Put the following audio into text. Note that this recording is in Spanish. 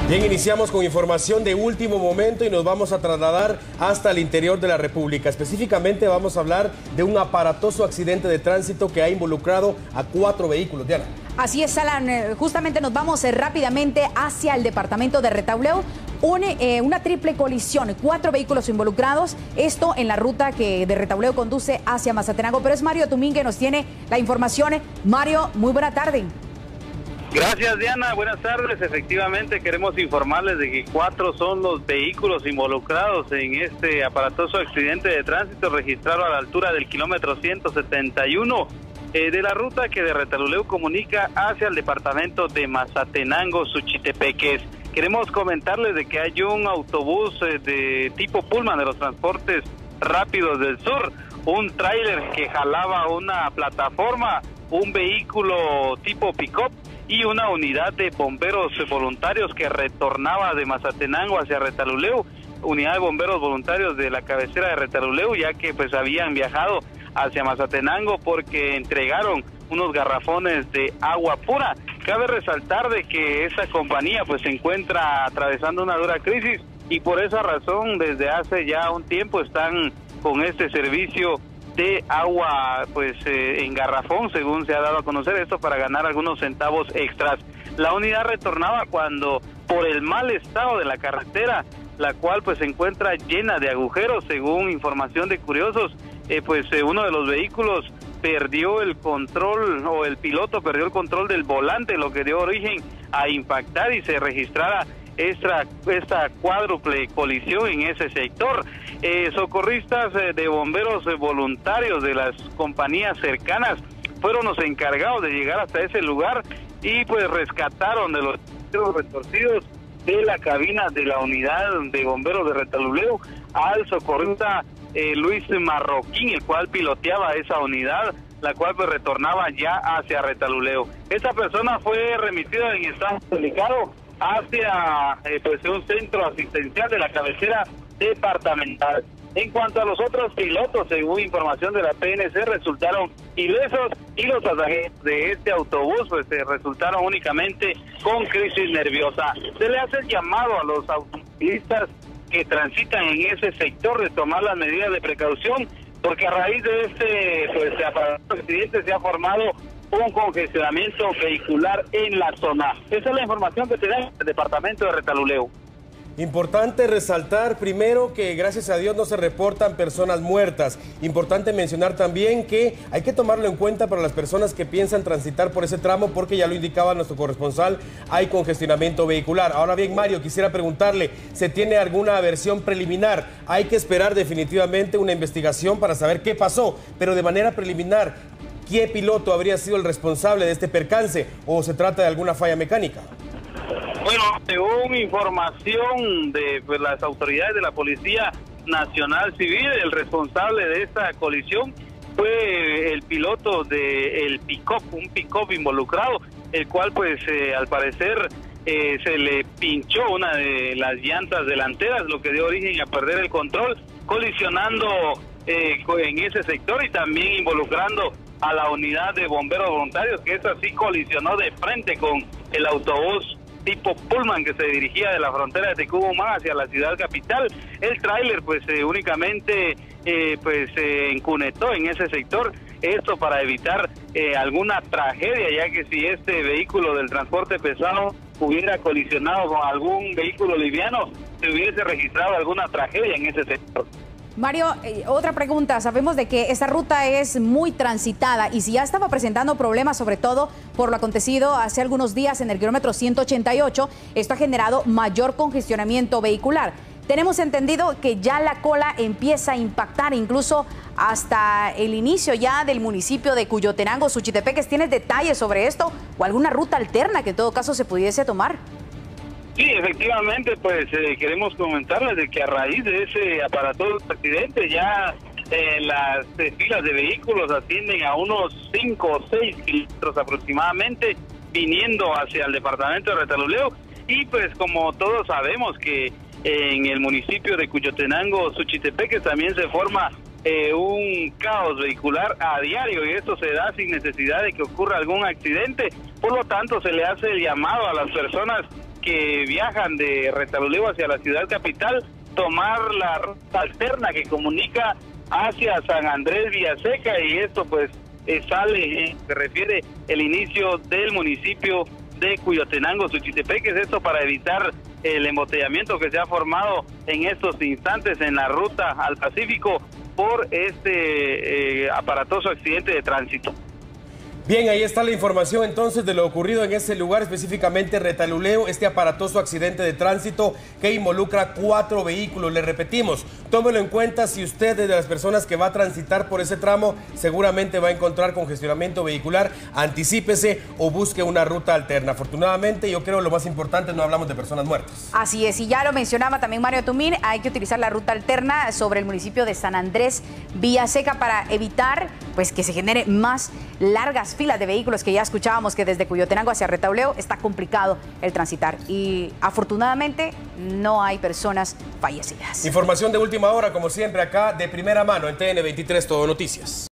Bien, iniciamos con información de último momento y nos vamos a trasladar hasta el interior de la República. Específicamente vamos a hablar de un aparatoso accidente de tránsito que ha involucrado a 4 vehículos. Diana. Así es, Alan. Justamente nos vamos rápidamente hacia el departamento de Retauleu. Una triple colisión, 4 vehículos involucrados, esto en la ruta que de Retauleu conduce hacia Mazatenango. Pero es Mario Tumín que nos tiene la información. Mario, muy buena tarde. Gracias, Diana, buenas tardes. Efectivamente queremos informarles de que 4 son los vehículos involucrados en este aparatoso accidente de tránsito registrado a la altura del kilómetro 171 de la ruta que de Retauleu comunica hacia el departamento de Mazatenango, Suchitepeques. Queremos comentarles de que hay un autobús de tipo Pullman de los transportes rápidos del sur, un tráiler que jalaba una plataforma, un vehículo tipo pick-up y una unidad de bomberos voluntarios que retornaba de Mazatenango hacia Retauleu, unidad de bomberos voluntarios de la cabecera de Retauleu, ya que pues habían viajado hacia Mazatenango porque entregaron unos garrafones de agua pura. Cabe resaltar de que esta compañía pues se encuentra atravesando una dura crisis y por esa razón desde hace ya un tiempo están con este servicio de agua pues en garrafón, según se ha dado a conocer, esto para ganar algunos centavos extras. La unidad retornaba cuando por el mal estado de la carretera, la cual pues se encuentra llena de agujeros, según información de curiosos, uno de los vehículos perdió el control, o el piloto perdió el control del volante, lo que dio origen a impactar y se registrara esta cuádruple colisión en ese sector. Socorristas de bomberos voluntarios de las compañías cercanas fueron los encargados de llegar hasta ese lugar y pues rescataron de los retorcidos de la cabina de la unidad de bomberos de Retauleu al socorrista Luis Marroquín, el cual piloteaba esa unidad, la cual pues retornaba ya hacia Retauleu. Esta persona fue remitida en estado delicado hacia un centro asistencial de la cabecera departamental. En cuanto a los otros pilotos, según información de la PNC, resultaron ilesos y los pasajeros de este autobús resultaron únicamente con crisis nerviosa. Se le hace el llamado a los automovilistas que transitan en ese sector de tomar las medidas de precaución, porque a raíz de este accidente se ha formado un congestionamiento vehicular en la zona. Esa es la información que tenemos del departamento de Retauleu. Importante resaltar primero que gracias a Dios no se reportan personas muertas. Importante mencionar también que hay que tomarlo en cuenta para las personas que piensan transitar por ese tramo, porque ya lo indicaba nuestro corresponsal, hay congestionamiento vehicular. Ahora bien, Mario, quisiera preguntarle, ¿se tiene alguna versión preliminar? Hay que esperar definitivamente una investigación para saber qué pasó, pero de manera preliminar, ¿qué piloto habría sido el responsable de este percance o se trata de alguna falla mecánica? Bueno, según información de las autoridades de la Policía Nacional Civil, el responsable de esta colisión fue el piloto del pick-up, un pick-up involucrado, el cual al parecer se le pinchó una de las llantas delanteras, lo que dio origen a perder el control, colisionando en ese sector y también involucrando a la unidad de bomberos voluntarios, que esa sí colisionó de frente con el autobús tipo Pullman que se dirigía de la frontera de Tecumumá hacia la ciudad capital. El tráiler únicamente se encunetó en ese sector, esto para evitar alguna tragedia, ya que si este vehículo del transporte pesado hubiera colisionado con algún vehículo liviano, se hubiese registrado alguna tragedia en ese sector. Mario, otra pregunta. Sabemos de que esta ruta es muy transitada y si ya estaba presentando problemas, sobre todo por lo acontecido hace algunos días en el kilómetro 188, esto ha generado mayor congestionamiento vehicular. Tenemos entendido que ya la cola empieza a impactar incluso hasta el inicio ya del municipio de Cuyotenango, Suchitepeques. ¿Tienes detalles sobre esto o alguna ruta alterna que en todo caso se pudiese tomar? Sí, efectivamente, queremos comentarles de que a raíz de ese aparatoso accidente ya las filas de vehículos ascienden a unos 5 o 6 kilómetros aproximadamente, viniendo hacia el departamento de Retauleu. Y como todos sabemos que en el municipio de Cuyotenango, Suchitepeques, también se forma un caos vehicular a diario y esto se da sin necesidad de que ocurra algún accidente. Por lo tanto, se le hace el llamado a las personas que viajan de Retaluleu hacia la ciudad capital, tomar la ruta alterna que comunica hacia San Andrés Villaseca, y esto pues sale, se refiere el inicio del municipio de Cuyotenango, Suchitepeques, esto para evitar el embotellamiento que se ha formado en estos instantes en la ruta al Pacífico por este aparatoso accidente de tránsito. Bien, ahí está la información entonces de lo ocurrido en ese lugar, específicamente Retaluleu, este aparatoso accidente de tránsito que involucra 4 vehículos. Le repetimos, tómelo en cuenta si usted es de las personas que va a transitar por ese tramo, seguramente va a encontrar congestionamiento vehicular, anticípese o busque una ruta alterna. Afortunadamente, yo creo lo más importante, no hablamos de personas muertas. Así es, y ya lo mencionaba también Mario Tumín, hay que utilizar la ruta alterna sobre el municipio de San Andrés Villaseca para evitar pues que se genere más largas filas de vehículos, que ya escuchábamos que desde Cuyotenango hacia Retaluleu está complicado el transitar y afortunadamente no hay personas fallecidas. Información de última hora, como siempre, acá de primera mano en TN23 Todo Noticias.